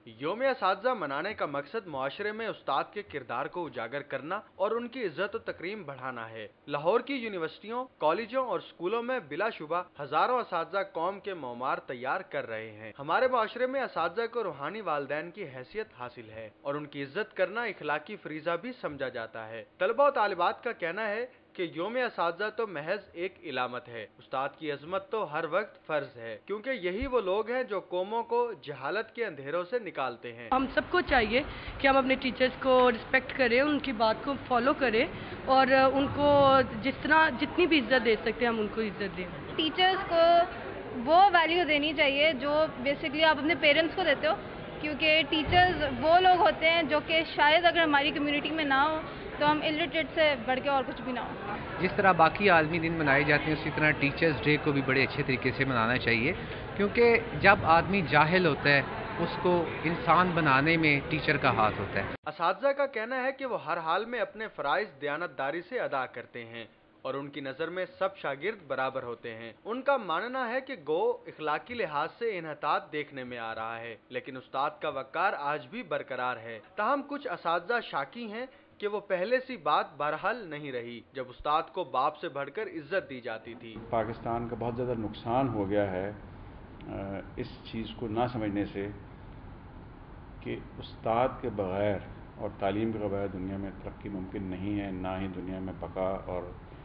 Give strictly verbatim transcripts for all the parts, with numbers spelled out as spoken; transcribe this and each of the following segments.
یوم اساتذہ منانے کا مقصد معاشرے میں استاد کے کردار کو اجاگر کرنا اور ان کی عزت و تکریم بڑھانا ہے۔ لاہور کی یونیورسٹیوں، کالجوں اور اسکولوں میں بلا شبہ ہزاروں اساتذہ قوم کے معمار تیار کر رہے ہیں۔ ہمارے معاشرے میں اساتذہ کو روحانی والدین کی حیثیت حاصل ہے اور ان کی عزت کرنا اخلاقی فریضہ بھی سمجھا جاتا ہے۔ طلباء و طالبات کا کہنا ہے کہ یوم اساتذہ تو محض ایک علامت ہے، استاد کی عظمت تو ہر وقت فرض ہے، کیونکہ یہی وہ لوگ ہیں جو قوموں کو جہالت کے اندھیروں سے نکالتے ہیں۔ ہم سب کو چاہیے کہ ہم اپنے ٹیچرز کو رسپیکٹ کریں، ان کی بات کو فالو کریں اور ان کو جس طرح جتنی بھی عزت دے سکتے ہیں ہم ان کو عزت دیں۔ ٹیچرز کو وہ ویلیو دینی چاہیے جو بیسکلی آپ اپنے پیرنٹس کو دیتے ہو، کیونکہ ٹیچرز وہ لوگ ہوتے ہیں جو کہ شاید اگر ہماری کمیونٹی میں نہ ہو تو ہم الٹریٹ سے بڑھ کے اور کچھ بھی نہ ہو۔ جس طرح باقی عالمی دن منائے جاتے ہیں اسی طرح ٹیچرز ڈے کو بھی بڑے اچھے طریقے سے منانا چاہیے، کیونکہ جب آدمی جاہل ہوتا ہے اس کو انسان بنانے میں ٹیچر کا ہاتھ ہوتا ہے۔ اساتذہ کا کہنا ہے کہ وہ ہر حال میں اپنے فرائض دیانت داری سے ادا کرتے ہیں اور ان کی نظر میں سب شاگرد برابر ہوتے ہیں۔ ان کا ماننا ہے کہ گو اخلاقی لحاظ سے انحطاط دیکھنے میں آ رہا ہے، لیکن استاد کا وقار آج بھی برقرار ہے۔ تاہم کچھ اساتذہ شاکی ہیں کہ وہ پہلے سی بات بہرحال نہیں رہی جب استاد کو باپ سے بڑھ کر عزت دی جاتی تھی۔ پاکستان کا بہت زیادہ نقصان ہو گیا ہے اس چیز کو نہ سمجھنے سے کہ استاد کے بغیر اور تعلیم کے بغیر دنیا میں ترقی ممکن نہیں ہے، نہ ہی دنیا میں بقا اور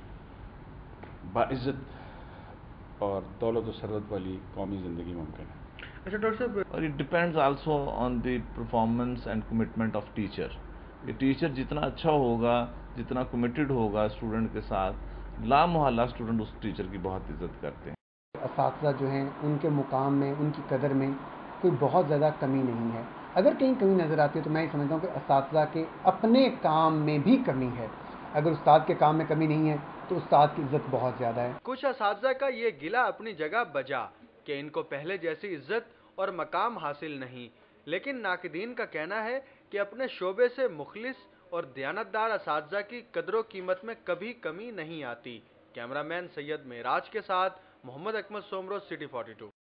باعزت اور دولت و ثروت والی قومی زندگی ممکن ہے۔ اچھا ڈاکٹر صاحب، اور it depends also on the performance and commitment of teacher. یہ ٹیچر جتنا اچھا ہوگا، جتنا کمیٹڈ ہوگا اسٹوڈنٹ کے ساتھ، لا محالہ اسٹوڈنٹ اس ٹیچر کی بہت عزت کرتے ہیں۔ اساتذہ جو ہیں ان کے مقام میں، ان کی قدر میں کوئی بہت زیادہ کمی نہیں ہے۔ اگر کہیں کمی نظر آتی ہے تو میں یہ سمجھتا ہوں کہ اساتذہ کے اپنے کام میں بھی کمی ہے۔ اگر استاد کے کام میں کمی نہیں ہے تو استاد کی عزت بہت زیادہ ہے۔ کچھ اساتذہ کا یہ گلہ اپنی جگہ بجا کہ ان کو پہلے جیسی عزت اور مقام حاصل نہیں، لیکن ناقدین کا کہنا ہے کہ اپنے شعبے سے مخلص اور دیانتدار اساتذہ کی قدر و قیمت میں کبھی کمی نہیں آتی۔ کیمرہ مین سید معراج کے ساتھ Muhammad Akmal Soomro, city forty to.